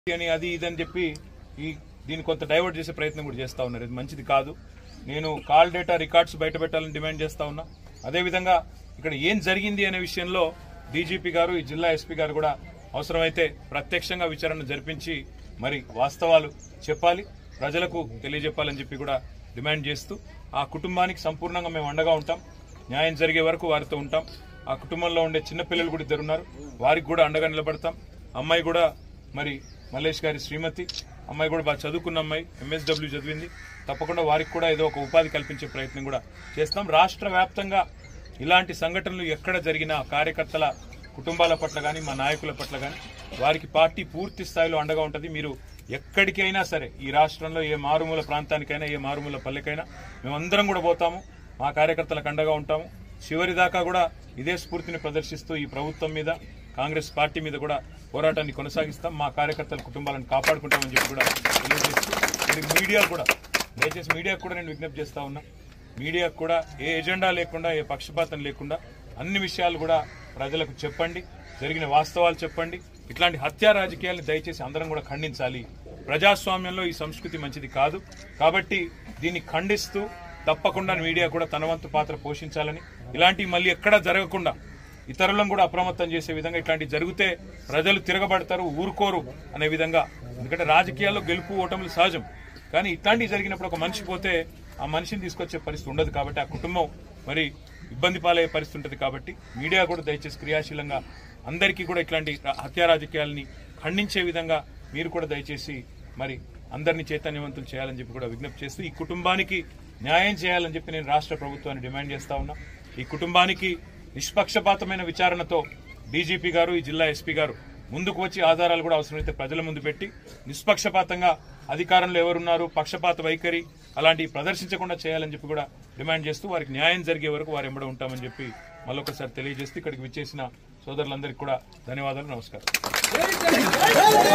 అని అది ఇదని చెప్పి దీన్ని కొంత డైవర్ట్ చేసే ప్రయత్నం కూడా చేస్తా ఉన్నారు. ఇది మంచిది కాదు. నేను కాల్ డేటా రికార్డ్స్ బయట పెట్టాలని డిమాండ్ చేస్తా ఉన్నా. అదేవిధంగా ఇక్కడ ఏం జరిగింది అనే విషయంలో డీజీపీ గారు, ఈ జిల్లా ఎస్పీ గారు కూడా అవసరమైతే ప్రత్యక్షంగా విచారణ జరిపించి మరి వాస్తవాలు చెప్పాలి, ప్రజలకు తెలియజెప్పాలని చెప్పి కూడా డిమాండ్ చేస్తూ ఆ కుటుంబానికి సంపూర్ణంగా మేము అండగా ఉంటాం. న్యాయం జరిగే వరకు వారితో ఉంటాం. ఆ కుటుంబంలో ఉండే చిన్నపిల్లలు కూడా ఇద్దరు ఉన్నారు, వారికి కూడా అండగా నిలబడతాం. అమ్మాయి కూడా మరి మల్లేష్ గారి శ్రీమతి, అమ్మాయి కూడా బాగా చదువుకున్న అమ్మాయి, MSW చదివింది. తప్పకుండా వారికి కూడా ఏదో ఒక ఉపాధి కల్పించే ప్రయత్నం కూడా చేస్తాం. రాష్ట్ర వ్యాప్తంగా ఇలాంటి సంఘటనలు ఎక్కడ జరిగినా కార్యకర్తల కుటుంబాల పట్ల కానీ, మా నాయకుల పట్ల కానీ వారికి పార్టీ పూర్తి స్థాయిలో అండగా ఉంటుంది. మీరు ఎక్కడికైనా సరే, ఈ రాష్ట్రంలో ఏ మారుమూల ప్రాంతానికైనా, ఏ మారుమూల పల్లెకైనా మేమందరం కూడా పోతాము, మా కార్యకర్తలకు అండగా ఉంటాము. చివరి దాకా కూడా ఇదే స్ఫూర్తిని ప్రదర్శిస్తూ ఈ ప్రభుత్వం మీద, కాంగ్రెస్ పార్టీ మీద కూడా పోరాటాన్ని కొనసాగిస్తాం. మా కార్యకర్తల కుటుంబాలను కాపాడుకుంటామని చెప్పి కూడా తెలియజేస్తూ మీడియా కూడా, దయచేసి మీడియాకు కూడా నేను విజ్ఞప్తి చేస్తా ఉన్నా. మీడియాకు కూడా ఏ ఎజెండా లేకుండా, ఏ పక్షపాతం లేకుండా అన్ని విషయాలు కూడా ప్రజలకు చెప్పండి, జరిగిన వాస్తవాలు చెప్పండి. ఇట్లాంటి హత్యా రాజకీయాలను దయచేసి అందరం కూడా ఖండించాలి. ప్రజాస్వామ్యంలో ఈ సంస్కృతి మంచిది కాదు. కాబట్టి దీన్ని ఖండిస్తూ తప్పకుండా మీడియా కూడా తన వంతు పాత్ర పోషించాలని, ఇలాంటివి మళ్ళీ ఎక్కడా జరగకుండా ఇతరులను కూడా అప్రమత్తం చేసే విధంగా, ఇట్లాంటివి జరిగితే ప్రజలు తిరగబడతారు, ఊరుకోరు అనే విధంగా. ఎందుకంటే రాజకీయాల్లో గెలుపు ఓటములు సహజం, కానీ ఇట్లాంటివి జరిగినప్పుడు ఒక మనిషి పోతే ఆ మనిషిని తీసుకొచ్చే పరిస్థితి ఉండదు. కాబట్టి ఆ కుటుంబం మరి ఇబ్బంది పాలయ్యే పరిస్థితి ఉంటుంది. కాబట్టి మీడియా కూడా దయచేసి క్రియాశీలంగా అందరికీ కూడా ఇట్లాంటి హత్యా రాజకీయాలని ఖండించే విధంగా మీరు కూడా దయచేసి మరి అందరినీ చైతన్యవంతులు చేయాలని చెప్పి కూడా విజ్ఞప్తి చేస్తూ ఈ కుటుంబానికి న్యాయం చేయాలని చెప్పి నేను రాష్ట్ర ప్రభుత్వాన్ని డిమాండ్ చేస్తా ఉన్నా. ఈ కుటుంబానికి నిష్పక్షపాతమైన విచారణతో డీజీపీ గారు, ఈ జిల్లా ఎస్పీ గారు ముందుకు వచ్చి ఆధారాలు కూడా అవసరమైతే ప్రజల ముందు పెట్టి నిష్పక్షపాతంగా అధికారంలో ఎవరున్నారు, పక్షపాత వైఖరి అలాంటివి ప్రదర్శించకుండా చేయాలని చెప్పి కూడా డిమాండ్ చేస్తూ వారికి న్యాయం జరిగే వరకు వారు ఎంబడి ఉంటామని చెప్పి మళ్ళొకసారి తెలియజేస్తూ ఇక్కడికి విచ్చేసిన సోదరులందరికీ కూడా ధన్యవాదాలు, నమస్కారం.